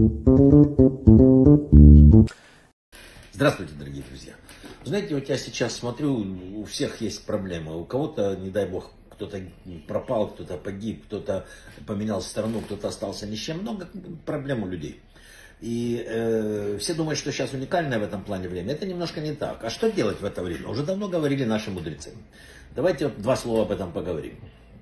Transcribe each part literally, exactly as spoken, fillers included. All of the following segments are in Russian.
Здравствуйте, дорогие друзья. Знаете, вот я сейчас смотрю, у всех есть проблемы. У кого-то, не дай бог, кто-то пропал, кто-то погиб, кто-то поменял страну, кто-то остался ни с чем. Много проблем у людей. И э, все думают, что сейчас уникальное в этом плане время. Это немножко не так. А что делать в это время? Уже давно говорили наши мудрецы. Давайте вот два слова об этом поговорим.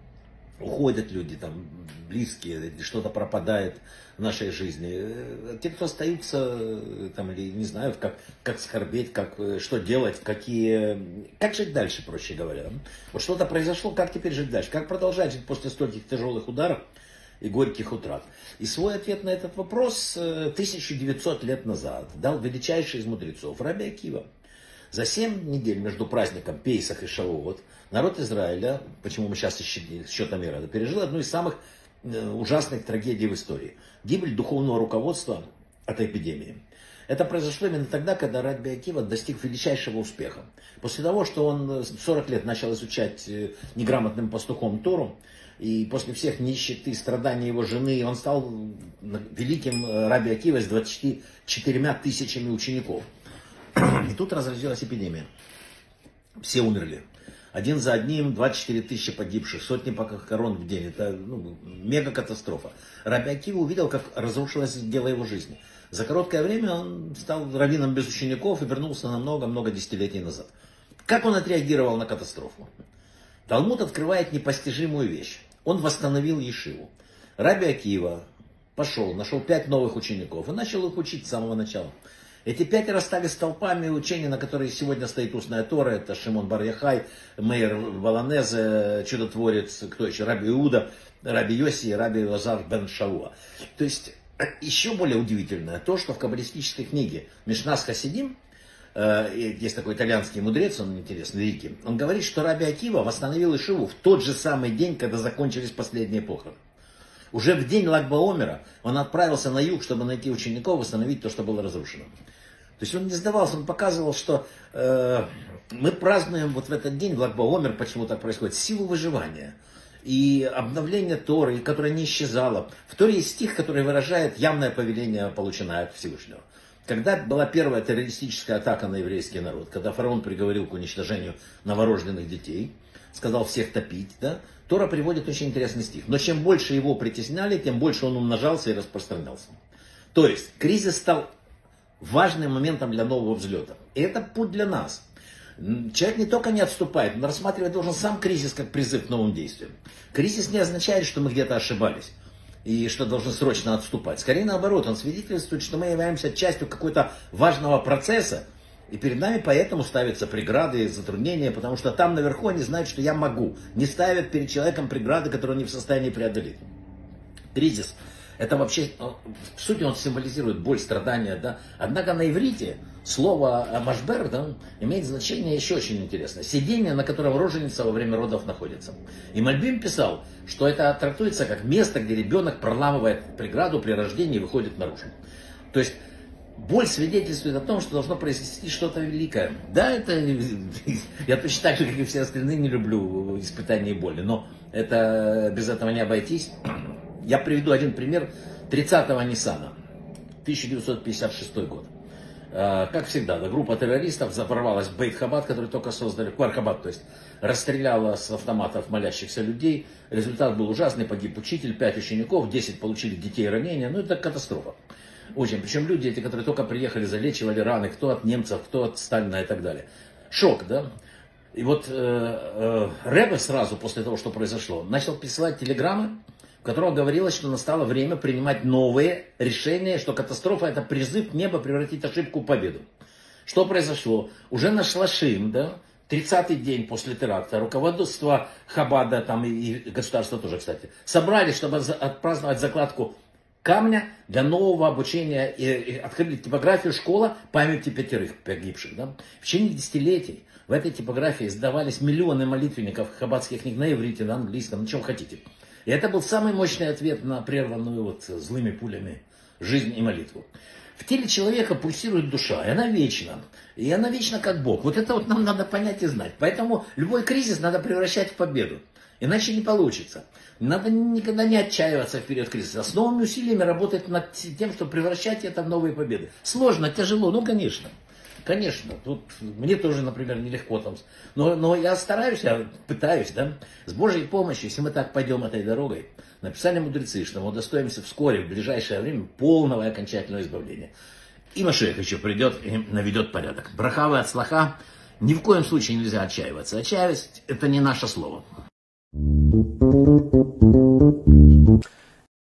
Уходят люди, там, близкие, что-то пропадает в нашей жизни. Те, кто остаются, там, или не знают, как, как скорбеть, как, что делать, какие, как жить дальше, проще говоря. Вот что-то произошло, как теперь жить дальше? Как продолжать жить после стольких тяжелых ударов и горьких утрат? И свой ответ на этот вопрос тысяча девятьсот лет назад дал величайший из мудрецов Раби Акива. За семь недель между праздником Пейсах и Шавуот народ Израиля, почему мы сейчас счетами рады, пережил одну из самых ужасных трагедий в истории. Гибель духовного руководства от эпидемии. Это произошло именно тогда, когда Раби Акива достиг величайшего успеха. После того, что он сорок лет начал изучать неграмотным пастухом Тору, и после всех нищеты, страданий его жены, он стал великим Раби Акивой с двадцатью четырьмя тысячами учеников. И тут разразилась эпидемия. Все умерли. Один за одним, двадцать четыре тысячи погибших, сотни похорон в день. Это ну, мега-катастрофа. Раби Акива увидел, как разрушилось дело его жизни. За короткое время он стал раввином без учеников и вернулся на много-много десятилетий назад. Как он отреагировал на катастрофу? Талмуд открывает непостижимую вещь. Он восстановил ешиву. Раби Акива пошел, нашел пять новых учеников и начал их учить с самого начала. Эти пятеро стали столпами учения, на которые сегодня стоит устная Тора. Это Шимон бар Яхай, Меир Воланезе, чудотворец, кто еще? Раби Иуда, Раби Йоси и Раби Лазар бен Шауа. То есть, еще более удивительное то, что в каббалистической книге Мишнас Хасидим, есть такой итальянский мудрец, он интересный, великий, он говорит, что Раби Акива восстановил ешиву в тот же самый день, когда закончились последние похороны. Уже в день Lag BaOmer он отправился на юг, чтобы найти учеников, восстановить то, что было разрушено. То есть он не сдавался, он показывал, что э, мы празднуем вот в этот день, в Lag BaOmer, почему так происходит, силу выживания. И обновление Торы, которое не исчезало. В Торе есть стих, который выражает явное повеление, полученное от Всевышнего. Когда была первая террористическая атака на еврейский народ, когда фараон приговорил к уничтожению новорожденных детей, сказал всех топить, да, Тора приводит очень интересный стих. Но чем больше его притесняли, тем больше он умножался и распространялся. То есть кризис стал важным моментом для нового взлета. И это путь для нас. Человек не только не отступает, но рассматривать должен сам кризис как призыв к новым действиям. Кризис не означает, что мы где-то ошибались и что должны срочно отступать. Скорее наоборот, он свидетельствует, что мы являемся частью какого-то важного процесса, и перед нами поэтому ставятся преграды, затруднения, потому что там наверху они знают, что я могу. Не ставят перед человеком преграды, которые он не в состоянии преодолеть. Кризис. Это вообще, в сути, он символизирует боль, страдания, да. Однако на иврите слово машбер, да, имеет значение еще очень интересное. Сидение, на котором роженица во время родов находится. И Мальбим писал, что это трактуется как место, где ребенок проламывает преграду при рождении и выходит наружу. То есть боль свидетельствует о том, что должно произойти что-то великое. Да, это я точно так же, как и все остальные, не люблю испытания и боли, но это без этого не обойтись. Я приведу один пример тридцатого Ниссана, тысяча девятьсот пятьдесят шестой год. Как всегда, да, группа террористов взорвалась в Бейт-Хабад, который только создали, Квар-Хабад, то есть расстреляла с автоматов молящихся людей. Результат был ужасный, погиб учитель, пять учеников, десять получили детей ранения. Ну, это катастрофа. Очень. Причем люди эти, которые только приехали, залечивали раны, кто от немцев, кто от Сталина и так далее. Шок, да? И вот э, э, Ребе сразу после того, что произошло, начал присылать телеграммы, в котором говорилось, что настало время принимать новые решения, что катастрофа это призыв неба превратить ошибку в победу. Что произошло? Уже на Шлашим, да, тридцатый день после теракта, руководство Хабада, там и государство тоже, кстати, собрались, чтобы отпраздновать закладку камня для нового обучения, и, и открыли типографию «Школа памяти пятерых погибших». Да? В течение десятилетий в этой типографии издавались миллионы молитвенников хаббатских книг на иврите, на английском, на чем хотите. И это был самый мощный ответ на прерванную вот злыми пулями жизнь и молитву. В теле человека пульсирует душа, и она вечна. И она вечна как Бог. Вот это вот нам надо понять и знать. Поэтому любой кризис надо превращать в победу. Иначе не получится. Надо никогда не отчаиваться в период кризиса. С новыми усилиями работать над тем, чтобы превращать это в новые победы. Сложно, тяжело, ну конечно. Конечно, тут мне тоже, например, нелегко там. Но, но я стараюсь, я пытаюсь, да, с Божьей помощью, если мы так пойдем этой дорогой, написали мудрецы, что мы удостоимся вскоре, в ближайшее время, полного и окончательного избавления. И Машиах еще придет и наведет порядок. Брахава от слаха. Ни в коем случае нельзя отчаиваться. Отчаиваться — это не наше слово.